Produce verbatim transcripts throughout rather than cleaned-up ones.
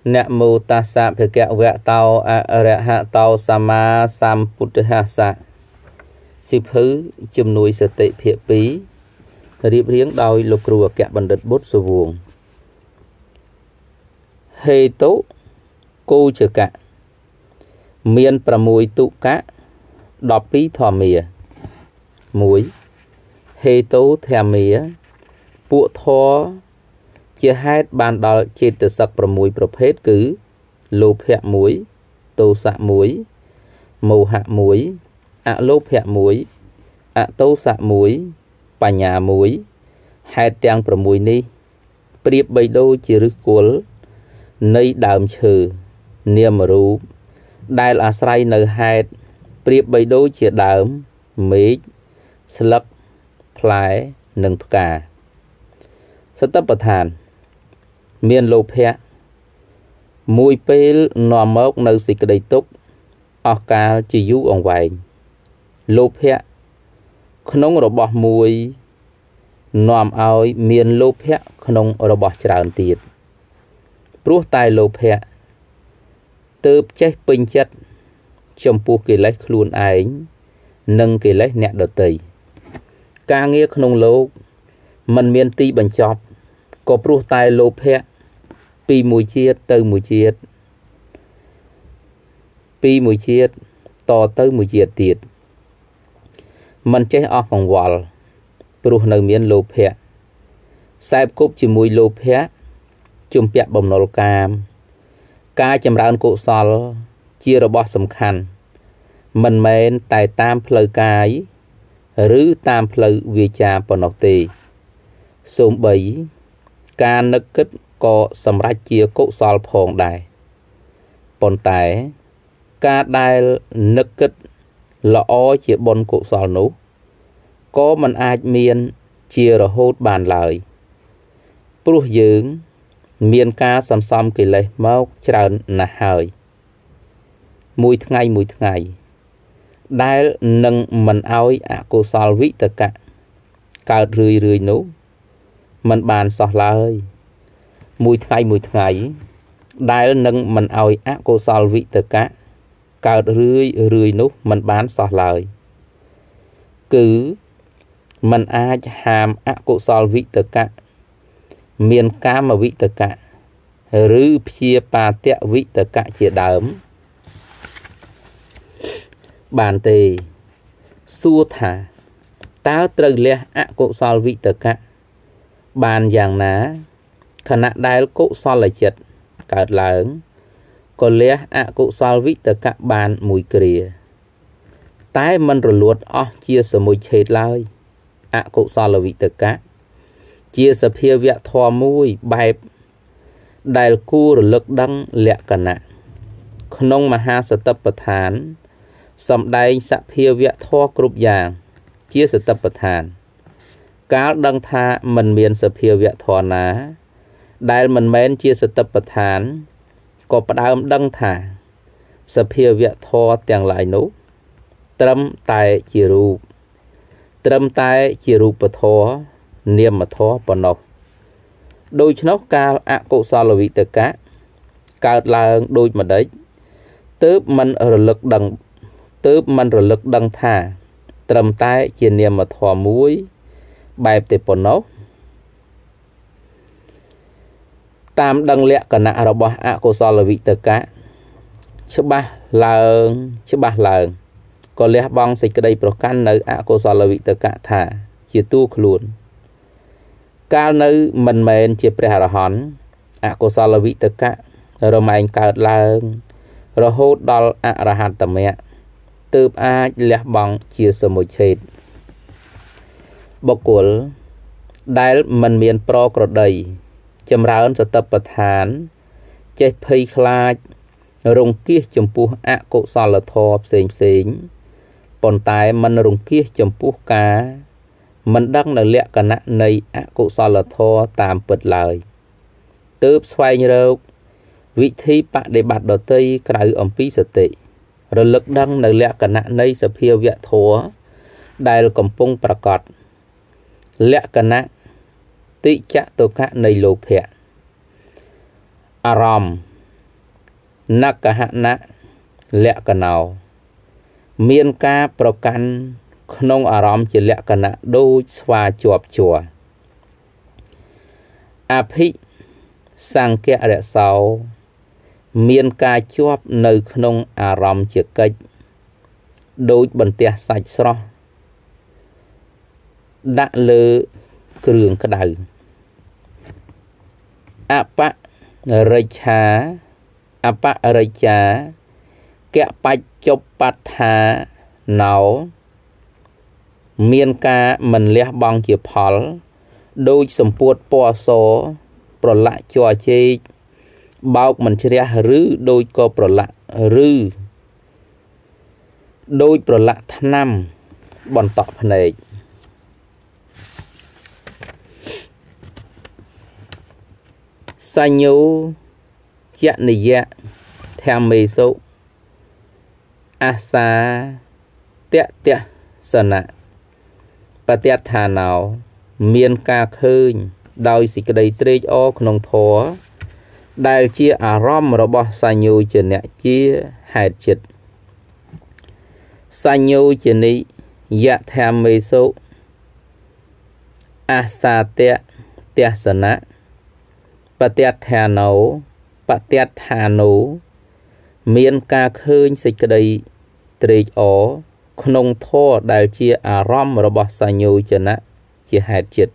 Nạ mô tassa bhagavata arahato sama sambuddhassa សិភៅជំនួយសតិភាគ ពីរ រៀបរៀងដោយលោកគ្រូអគ្គបណ្ឌិតបុត្រសុវង ហេតុគោចកៈ មាន ប្រាំមួយ ទុកៈ ដប់ពីរ ធម្មា មួយ ហេតុធម្មា ពួកធម៌ជាហេតុបានដល់ចេតសិក ប្រាំមួយ ប្រភេទ គឺ លោភៈ មួយ ទោសៈ មួយ មោហៈ មួយ អលោភៈ មួយ អទោសៈ មួយ បញ្ញា មួយ ហេតុទាំង ប្រាំមួយ នេះ ប្រៀបបីដូចជាឫសគល់នៃដើមឈើ នាមរូប ដែលអាស្រ័យនៅហេតុ ប្រៀបបីដូចជាដើម មេឃ ស្លឹក ផ្លែ និងផ្កា សតិប្បដ្ឋាន មានលោភៈ មួយពេលនាំមកនៅសេចក្តីទុក្ខ អស់កាលជាយូរអង្វែង លោភៈ ក្នុងរបស់មួយ នាំឲ្យមានលោភៈក្នុងរបស់ច្រើនទៀត ព្រោះតែលោភៈ ទើបចេះពេញចិត្តចំពោះកិលេសខ្លួនឯង និងកិលេសអ្នកដទៃ ការងារក្នុងលោកមិនមានទីបញ្ចប់ ក៏ព្រោះតែលោភៈ ពីមួយជាតិទៅមួយជាតិ ពីមួយជាតិតទៅមួយជាតិទៀត មិនចេះអស់កង្វល់ ព្រោះនៅមានលោភៈ សែបគប់ជាមួយលោភៈ ជំពាក់បំណុលកាម ការចម្រើនកុសលជារបស់សំខាន់ មិនមែនតែតាមផ្លូវកាយ ឬតាមផ្លូវវាចាប៉ុណ្ណោះទេ សូម្បី ការនឹកគិតក៏សម្រេចជាកុសលផងដែរ ប៉ុន្តែ ការដែលនឹកគិតល្អជាបុណ្យកុសលនោះ ក៏មិនអាចមានជារហូតបានឡើយ ព្រោះយើងមានការសន្សំកិលេសមកច្រើនណាស់ហើយ មួយថ្ងៃមួយថ្ងៃ ដែលនឹងមិនឲ្យអកុសលវិតកៈ កើតរឿយរឿយនោះ មិនបានសោះឡើយ មួយថ្ងៃមួយថ្ងៃ ដែលនឹងមិនឲ្យអកុសលវិតកៈ កើតរឿយរឿយនោះមិនបានសោះឡើយ គឺមិនអាចហាមអកុសលវិតកៈ មានកាមវិតកៈ ឬព្យាបាទវិតកៈជាដើម បានទេ សួរថា តើត្រូវលះអកុសលវិតកៈ បានយ៉ាងណា ខណៈដែលកុសលចិត្តកើតឡើង ក៏លះអកុសលវិតកៈបានមួយគ្រា តែមិនរលត់អស់ជាសមុច្ឆេទឡើយ អកុសលវិតកៈ ជាសភាវៈធម៌មួយបែប ដែលគួររលឹកដឹងលក្ខណៈ ក្នុងមហាសតិប្បដ្ឋាន សម្ដែងសភាវៈធម៌គ្រប់យ៉ាង ជាសតិប្បដ្ឋាន កាលដឹងថាមិនមានសភាវៈធម៌ណា ដែលមិនមែនជាសតិប្បដ្ឋាន ក៏ផ្ដើមដឹងថា សភាវៈធម៌ទាំងឡាយនោះ ត្រឹមតែជារូប ត្រឹមតែជារូបធម៌ នាមធម៌ប៉ុណ្ណោះ ដូច្នោះកាលអកុសលវិតកៈ កើតឡើងដូចម្ដេច ទើបមិនរលឹកដឹង ទើបមិនរលឹកដឹងថា ត្រឹមតែជានាមធម៌មួយ បែបតែប៉ុណ្ណោះ តាមដឹងលក្ខណៈរបស់អកុសលវិតកៈ ច្បាស់ឡើងច្បាស់ឡើង ក៏លះបង់សេចក្តីប្រកាន់នៅអកុសលវិតកៈថា ជាតួខ្លួន កាលនៅមិនមែនជាព្រះអរហន្ត អកុសលវិតកៈ រមែងកើតឡើង រហូតដល់អរហត្តមគ្គ ទើបអាចលះបង់ជាសមុច្ឆេទ បុគ្គល ដែលមិនមានប្រក្រតី ចម្រើនសតិប្បដ្ឋាន ចេះភ័យខ្លាច រង្គៀសចំពោះអកុសលធម៌ផ្សេងផ្សេង ប៉ុន្តែមិនរង្គៀសចំពោះការ មិនដឹងនៅលក្ខណៈនៃអកុសលធម៌តាមពិតឡើយ ទើបស្វែងរក វិធីបដិបត្តិដទៃក្រៅអំពីសតិ រលឹកដឹងនៅលក្ខណៈនៃសភាវៈធម៌ ដែលកំពុងប្រកប លក្ខណៈតិចតុកៈនៃលោភៈ អារម្មណ៍ Nắc hạ nạ lẹ cả nào miên ca pro căn nông à rõm chỉ lẹ cả nạ đôi xoa chuột chùa áp hị sang kẹ rẹ sau miên ca chuột nơi nông à rõm chỉ cách đôi bần tè sạch sọ đã lơ cường cái đầu áp bạ rây chá áp bạ rây chá kẹ bạch chụp bát thà nào miên ca mình lẽ bong chìa phol đôi sầm puột po số pro lại cho chơi bao mình chia rứ đôi co pro lại rứ đôi pro lại năm bọn tọp này sa nhú chẹn này dạ theo mê số asa tẹt tẹt sân ạ bà tẹt thà nào miên ca khơi đôi xịt đầy trê ô nông thố đại chia à rõm rồi bỏ sa nhú trên nẹ chia hạt chịch sa nhú trên này dạ theo mê số asa tẹt tẹt sân ạ bà tẹt thà nào bà tẹt thà nấu miên ca khơi xịt đầy trê ô nông thố đại chia à rõm rồi bỏ sa nhú trên nẹ chia hạt chịch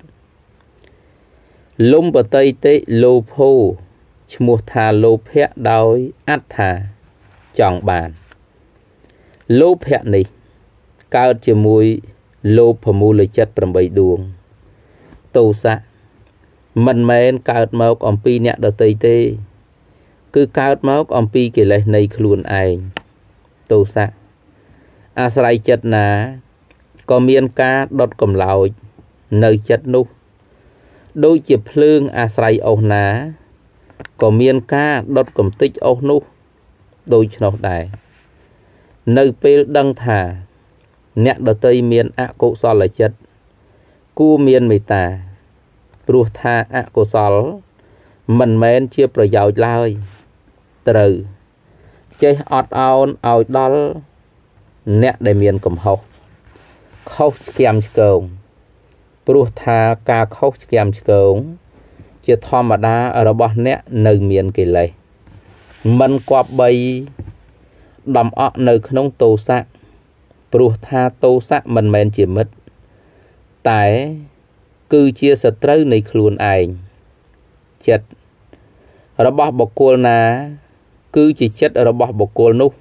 lông bờ tây tê lô phô mua thà lô phẹ đói át thà chọn bàn lô phẹ này cao chỉ mùi lô phô mù lời chất bằng bầy đuông tô xa mình mến cao mốc ổng pi nhạc đợt tây tê cứ cao mốc ổng pi kể lại này luôn ảnh tô xa à sài chất ná có miên ca đốt cầm lào nơi chất nụ đôi chiếc lương à sài ổ ná có miên ca đốt cầm tích ổ nụ đôi chân đài nơi bê đăng thả nhạc đợt tây miên ạ cổ so là chất cu miên mì tà rùa tha ạ cổ so mình mến chiaប្រយោជន៍ឡើយត្រូវចេះអត់ឱនឲ្យដល់អ្នកដែលមានកំហុសខុសឆ្គាំឆ្គងព្រោះថាការខុសឆ្គាំឆ្គងជាធម្មតារបស់អ្នកនៅមានកិលេសមិនគប្បីដំអកនៅក្នុងទោសៈព្រោះថាទោសៈមិនមែនជាមិត្តតែគឺជាសត្រូវនៃខ្លួនឯងចិត្តរបស់បុគ្គលណាគឺជាចិត្តរបស់បុគ្គលនោះ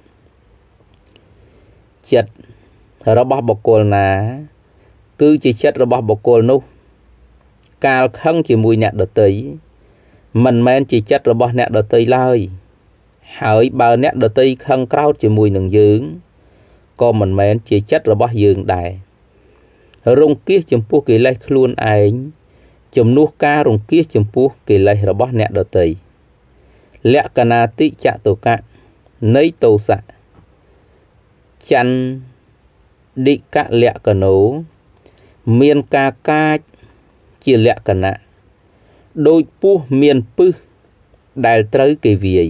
ចិត្តរបស់បុគ្គលណាគឺជាចិត្តរបស់បុគ្គលនោះកាលខឹងជាមួយអ្នកដទៃមិនមែនជាចិត្តរបស់អ្នកដទៃឡើយហើយបើអ្នកដទៃខឹងក្រោធជាមួយនឹងយើងក៏មិនមែនជាចិត្តរបស់យើងដែររង្គៀសចំពោះកិលេសខ្លួនឯងជំនួសការរង្គៀសចំពោះកិលេសរបស់អ្នកដទៃលក្ខណាតិចតុកៈនៃទោសៈចន្ទិកៈលក្ខណោមានការកាចជាលក្ខណៈដោយពស់មានពឹសដែលត្រូវគេវាយ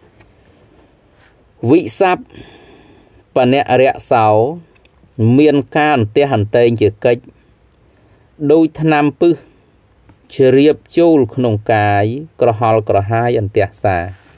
វិស័ព្ទបនៈរៈសោមានការអន្ទះអន្តែងជាកិច្ចដោយថ្នាំពឹសជ្រាបចូលក្នុងកាយក្រហល់ក្រហាយអន្ទះសា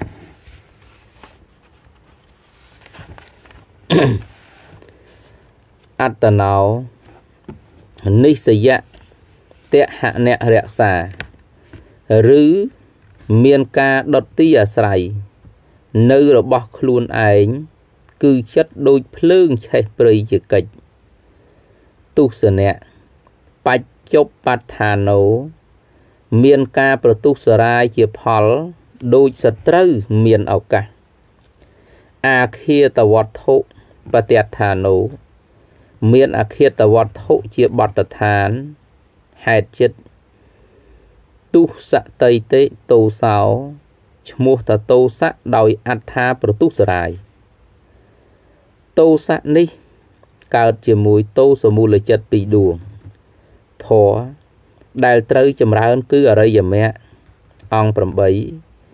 អត្តណោនិស្សយៈតហនៈរក្សាឬមានការដុតទីអាស្រ័យនៅរបស់ខ្លួនឯងគឺចិត្តដូចភ្លើងឆេះព្រៃជាកិច្ចទុសនៈបច្ចុប្បដ្ឋានោមានការប្រទុសរាយជាផលដូចសត្រូវមានឱកាសអាឃាតវត្ថុបតិដ្ឋានោមានអាឃាតវត្ថុជាបទដ្ឋានហេតុចិត្តទុសតៃតេតោសោឈ្មោះតតោសៈដោយអត្ថាប្រទុសរាយតោសៈនេះកើតជាមួយតោសមូលចិត្តពីរដួងធម៌ដែលត្រូវចម្រើនគឺអរិយមគ្គអង្គ8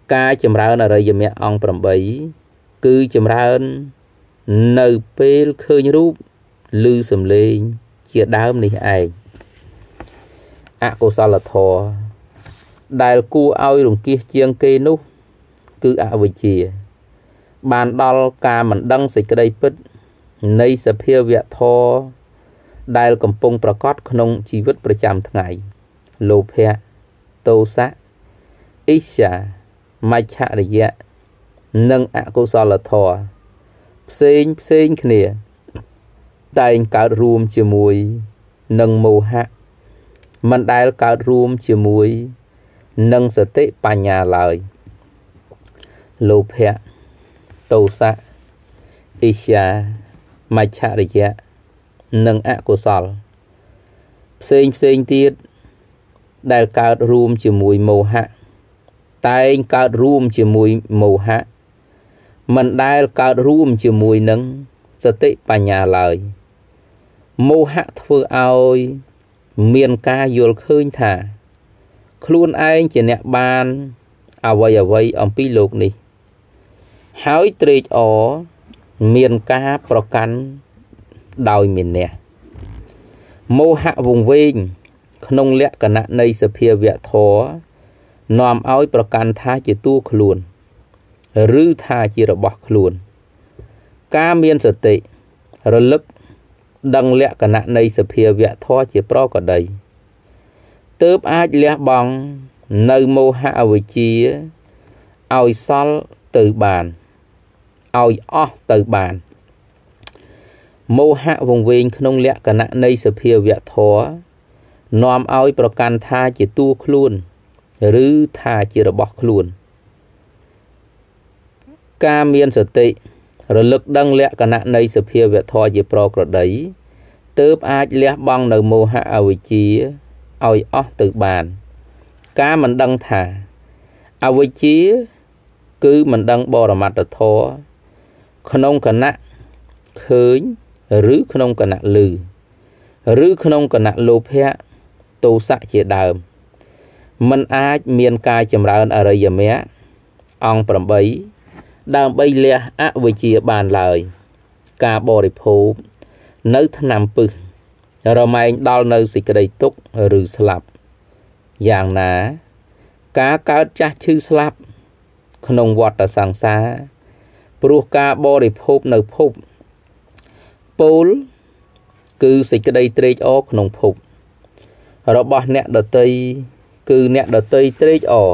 ការចម្រើនអរិយមគ្គអង្គប្រាំបីគឺចម្រើននៅពេលឃើញរូបឮសំឡេងជាដើមនេះឯងអកុសលធម៌ដែលគួរឲ្យរង្គៀសជាងគេនោះគឺអវិជ្ជាបានដល់ការមិនដឹងសេចក្តីពិតនៃសភាវៈធម៌ដែលកំពុងប្រកបក្នុងជីវិតប្រចាំថ្ងៃលោភៈទោសៈអ៊ីស្យាមច្ឆរិយៈនិងអកុសលធម៌ផ្សេងផ្សេងគ្នាតែងកើតរួមជាមួយនឹងមោហៈមិនដែលកើតរួមជាមួយនឹងសតិបញ្ញាឡើយលោភៈទោសៈអ៊ីស្យាមច្ឆរិយៈនិងអកុសលផ្សេងផ្សេងទៀតដែលកើតរួមជាមួយមោហៈតែងកើតរួមជាមួយមោហៈមិនដែលកើតរួមជាមួយនឹងសតិបញ្ញាឡើយមោហៈធ្វើឲ្យមានការយល់ឃើញថាខ្លួនឯងជាអ្នកបានអ្វីអ្វីអំពីលោកនេះហើយត្រេកអរមានការប្រកាន់ដោយមានះមោហៈវង្វេងក្នុងលក្ខណៈនៃសភាវៈធម៌នាំឲ្យប្រកាន់ថាជាតួខ្លួនឬថាជារបស់ខ្លួនការមានសតិរលឹកដឹងលក្ខណៈនៃសភាវៈធម៌ជាប្រក្រតីទើបអាចលះបង់នៅមោហៈអវិជ្ជាឲ្យសល់ទៅបានឲ្យអស់ទៅបានមោហៈវង្វេងក្នុងលក្ខណៈនៃសភាវៈធម៌នាំឲ្យប្រកាន់ថាជាតួខ្លួនឬថាជារបស់ខ្លួនការមានសតិរលឹកដឹងលក្ខណៈនៃសភាវៈធម៌ជាប្រក្រតីទើបអាចលះបង់នៅមោហៈអវិជ្ជាឲ្យអស់ទៅបានការមិនដឹងថាអវិជ្ជាគឺមិនដឹងបរមត្តធម៌ក្នុងគណៈឃើញឬក្នុងគណៈឮឬក្នុងគណៈលោភៈទោសៈជាដើមមិនអាចមានការចម្រើនអរិយមគ្គអង្គប្រាំបីដើម្បីលះអវិជ្ជាបានឡើយការបរិភោគនៅថ្នាំពឹសរមែងដល់នៅសេចក្តីទុក្ខឬស្លាប់យ៉ាងណាការកើតចាស់ឈឺស្លាប់ក្នុងវដ្តសង្សារព្រោះការបរិភោគនៅភពពោលគឺសេចក្តីត្រេកអរក្នុងភពរបស់អ្នកដតីគឺអ្នកដតីត្រេកអរ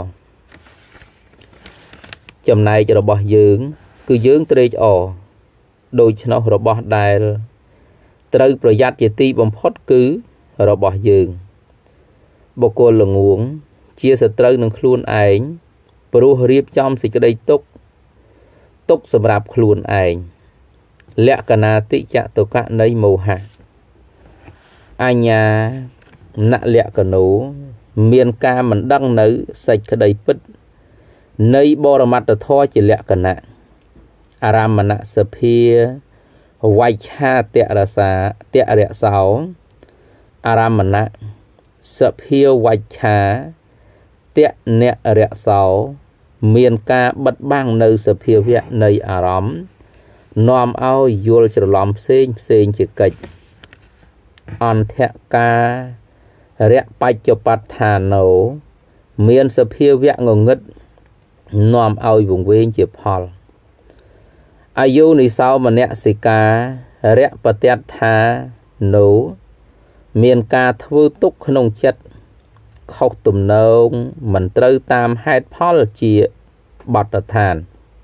ចំណែករបស់យើងគឺយើងត្រេកអរដូច្នោះរបស់ដែលត្រូវប្រយ័ត្នជាទីបំផុតគឺរបស់យើងបុគ្គលល្ងងជាសត្រូវនឹងខ្លួនឯងព្រោះរៀបចំសេចក្តីទុក្ខទុក្ខសម្រាប់ខ្លួនឯងលក្ខណៈតិចតុកៈនៃមោហៈអញ្ញាណលក្ខណូមានការមិនដឹងនៅសេចក្តីពិតនៃបរមត្តធម៌ជាលក្ខណៈអារមណសភាវៃឆាតរសាតរសោអារមណសភាវៃឆាតនរសោមានការបិទបាំងនៅសភាវៈនៃអារម្មណ៍នាំឲ្យយល់ច្រឡំផ្សេងផ្សេងជាកិច្ចអន្តការៈបច្ចបដ្ឋាណោមានសភាវៈងងឹតនាំឲ្យវង្វេងជាផលអាយុនិសោមនសិការៈបតដ្ឋាណោមានការធ្វើទុកក្នុងចិត្តខុសទំនងមិនត្រូវតាមហេតុផលជាបទដ្ឋាន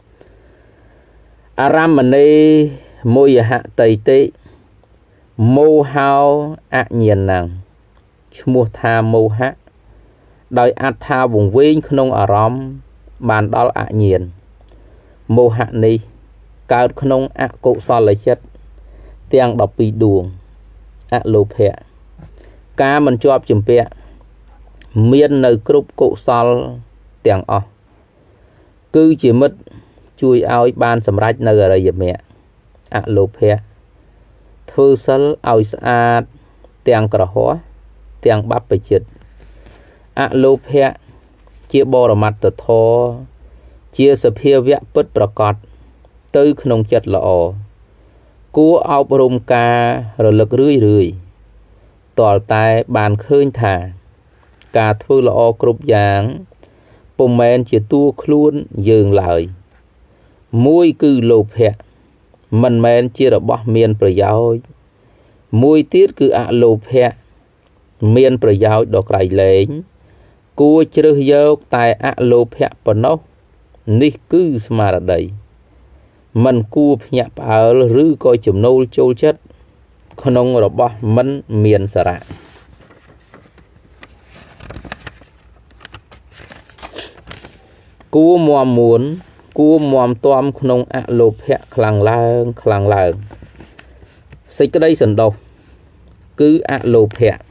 អារមណេមោយហតៃតិមោហោអញ្ញាណੰឈ្មោះថាមោហៈដោយអត្ថាវង្វេងក្នុងអារម្មណ៍បានដល់អញ្ញាណមោហៈនេះកើតក្នុងអកុសលចិត្តទាំងដប់ពីរដួងអលោភៈការមិនជាប់ជំពាក់មាននៅគ្រប់កុសលទាំងអស់គឺជាមិត្តជួយឲ្យបានសម្រេចនៅអរិយមគ្គអលោភៈធ្វើសិលឲ្យស្អាតទាំងក្រហមទាំងបព្វជិតអលោភៈជាបរមត្តធម៌ជាសភាវៈពិតប្រកបទៅក្នុងចិត្តល្អគួរអប់រំការរលឹករឿយរឿយទាល់តែបានឃើញថាការធ្វើល្អគ្រប់យ៉ាងពុំមែនជាតួខ្លួនយើងឡើយមួយគឺលោភៈមិនមែនជារបស់មានប្រយោជន៍មួយទៀតគឺអលោភៈមានប្រយោជន៍ដ៏ក្រៃលែងគួរជ្រើសយកតែអលោភៈប៉ុណ្ណោះនេះគឺស្មារតីមិនគួរភ្ញាក់ផ្អើលឬក៏ចំណូលចូលចិត្តក្នុងរបស់មិនមានសារៈគួរមមមួនគួរមមទាំក្នុងអលោភៈខ្លាំងឡើងខ្លាំងឡើងសេចក្តីសន្តោសគឺអលោភៈ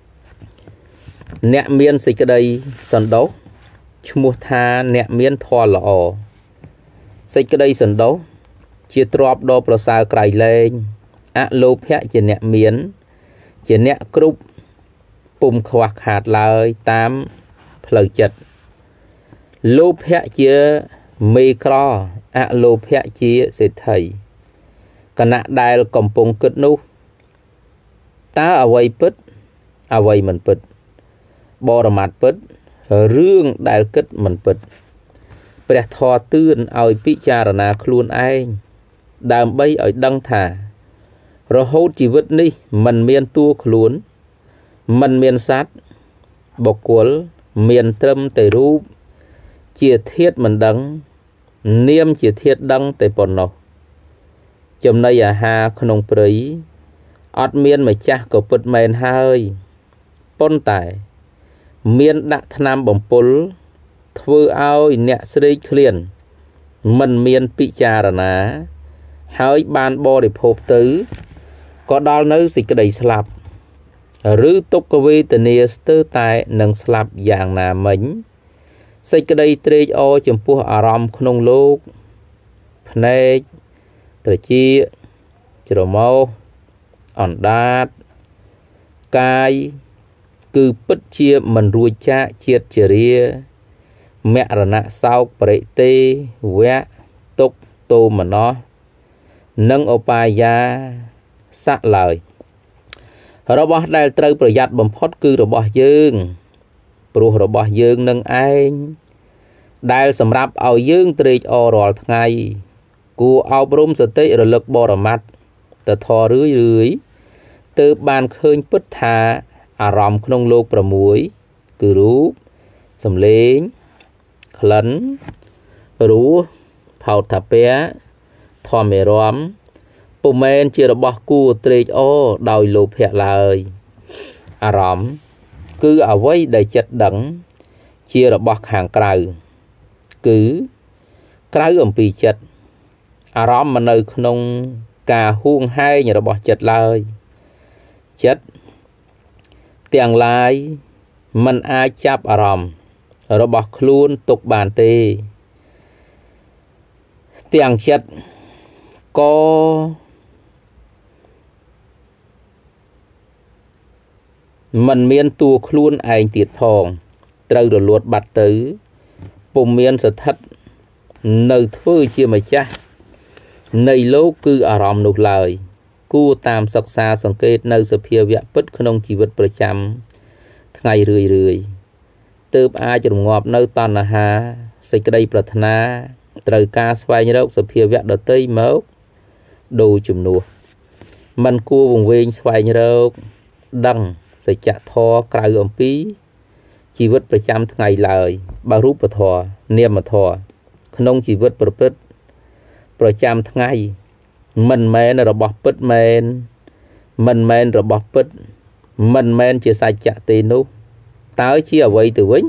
អ្នកមានសេចក្តីសន្តោសឈ្មោះថាអ្នកមានធម៌ល្អសេចក្តីសន្តោសជាទ្រព្យដ៏ប្រសើរក្រៃលែងអលោភៈជាអ្នកមានជាអ្នកគ្រប់ពុំខ្វះខាតឡើយតាមផ្លូវចិត្តលោភៈជាមេក្រអលោភៈជាសេដ្ឋីគណៈដែលកំពុងគិតនោះតើអ្វីពិតអ្វីមិនពិតបរមត្ថពិតរឿងដែលគិតមិនពិតព្រះធម៌ទឿនឲ្យពិចារណាខ្លួនឯងដើម្បីឲ្យដឹងថារហូតជីវិតនេះមិនមានតួខ្លួនមិនមានសត្វបុគ្គលមានត្រឹមតែរូបជាធាតុមិនដឹងនាមជាធាតុដឹងតែប៉ុណ្ណោះចំណីអាហារក្នុងព្រៃអត់មានម្ចាស់ក៏ពិតមែនហើយប៉ុន្តែមានដាក់ថ្នាំបំពុលធ្វើឲ្យអ្នកស្រេកឃ្លានមិនមានពិចារណាហើយបានបរិភោគទៅក៏ដល់នៅសេចក្តីស្លាប់ឬទុក្ខវេទនាស្ទើរតែនឹងស្លាប់យ៉ាងណាមិញសេចក្តីត្រេកអរចំពោះអារម្មណ៍ក្នុងលោកភ្នែកត្រចៀកច្រមុះអណ្ដាតកាយគឺពិតជាមិនរួចចាកជាតិជរាមរណៈសោកបរិទេវៈទុក្ខទោមនស្សនិងឧបាយាសៈឡើយរបស់ដែលត្រូវប្រយ័ត្នបំផុតគឺរបស់យើងព្រោះរបស់យើងនឹងឯងដែលសម្រាប់ឲ្យយើងត្រេកអររាល់ថ្ងៃគួរអប់រំសតិរលឹកបរមត្ថទៅធររឿយរឿយទើបបានឃើញពិតថាអារម្មណ៍ក្នុងលោក៦គឺរូបសំឡេងក្លិនរសផោតភៈធម្មអារម្មណ៍ពុំមែនជារបស់គួរត្រេកអរដោយលោភៈឡើយអារម្មណ៍គឺអ្វីដែលចិត្តដឹងជារបស់ខាងក្រៅគឺក្រៅអំពីចិត្តអារម្មណ៍មិននៅក្នុងការហួងហែងរបស់ចិត្តឡើយចិត្តទាំងឡាយមិនអាចចាប់អារម្មណ៍របស់ខ្លួនទុកបានទេទាំងចិត្តក៏មិនមានតួខ្លួនឯងទៀតផងត្រូវរលត់បាត់ទៅពុំមានស្ថិតនៅធ្វើជាម្ចាស់នៃលោកគឺអារម្មណ៍នោះឡើយគួរតាមសិក្សាសង្កេតនៅសភាវៈពិតក្នុងជីវិតប្រចាំថ្ងៃរឿយរឿយទើបអាចរងាប់នៅតណ្ហាសេចក្តីប្រាថ្នាត្រូវការស្វែងរកសភាវៈដតីមកដូរជំនួសមិនគួរវង្វេងស្វែងរកដឹងសច្ចធម៌ក្រៅអំពីជីវិតប្រចាំថ្ងៃឡើយបើរូបធម៌នាមធម៌ក្នុងជីវិតប្រព្រឹត្តប្រចាំថ្ងៃមិនមែនរបស់ពិតមែនមិនមែនរបស់ពិតមិនមែនជាសច្ចៈទេនោះតើជាអ្វីទៅវិញ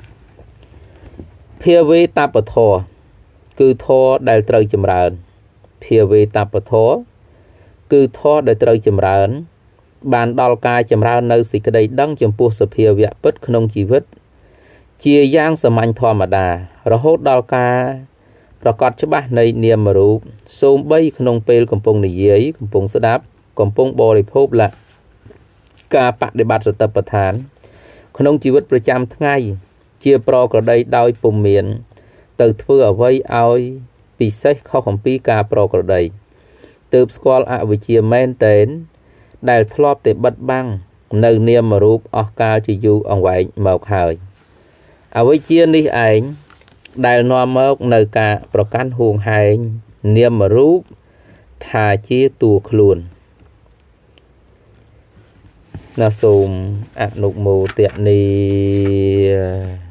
ភាវេតបធរគឺធរដែលត្រូវចម្រើនភាវេតបធរគឺធរដែលត្រូវចម្រើនបានដល់ការចម្រើននៅសេចក្តីដឹងចំពោះសភាវៈពិតក្នុងជីវិតជាយ៉ាងសាមញ្ញធម្មតារហូតដល់ការប្រកាសច្បាស់នៃនាមរូបសូម្បីក្នុងពេលកំពុងនិយាយកំពុងស្ដាប់កំពុងបរិភោគលៈការបដិបត្តិសតិប្បដ្ឋានក្នុងជីវិតប្រចាំថ្ងៃជាប្រក្រតីដោយពុំមានទៅធ្វើអ្វីឲ្យពិសេសខុសអំពីការប្រក្រតីទើបស្គាល់អវិជ្ជាមែនទែនដែលធ្លាប់តែបិទបាំងនៅនាមរូបអស់កាលជាយូរអង្វែងមកហើយអវិជ្ជានេះឯងដែលនាំមកនៅការប្រកាន់ហួងហែងនាមរូបថាជាតួខ្លួនណាសូមអនុមោទនា